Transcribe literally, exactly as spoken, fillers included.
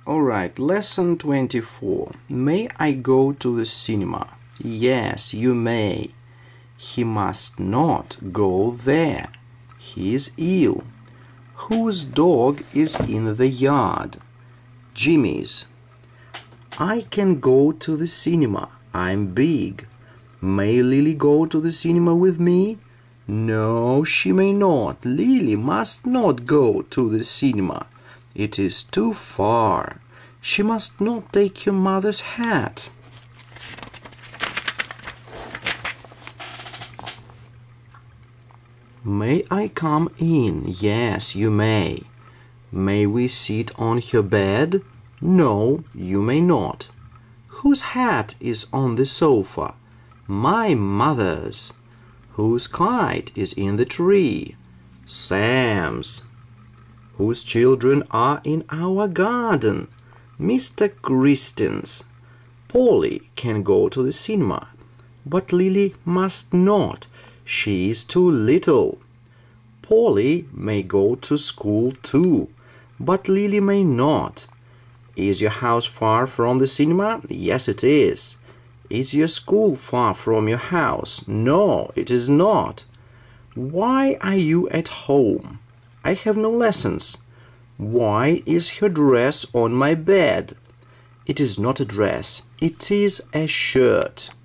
Alright, lesson twenty-four. May I go to the cinema? Yes, you may. He must not go there. He is ill. Whose dog is in the yard? Jimmy's. I can go to the cinema. I'm big. May Lily go to the cinema with me? No, she may not. Lily must not go to the cinema. It is too far. She must not take your mother's hat. May I come in? Yes, you may. May we sit on her bed? No, you may not. Whose hat is on the sofa? My mother's. Whose kite is in the tree? Sam's. Whose children are in our garden? Mister Kristin's. Polly can go to the cinema, but Lily must not. She is too little. Polly may go to school too, but Lily may not. Is your house far from the cinema? Yes, it is. Is your school far from your house? No, it is not. Why are you at home? I have no lessons. Why is her dress on my bed? It is not a dress. It is a shirt.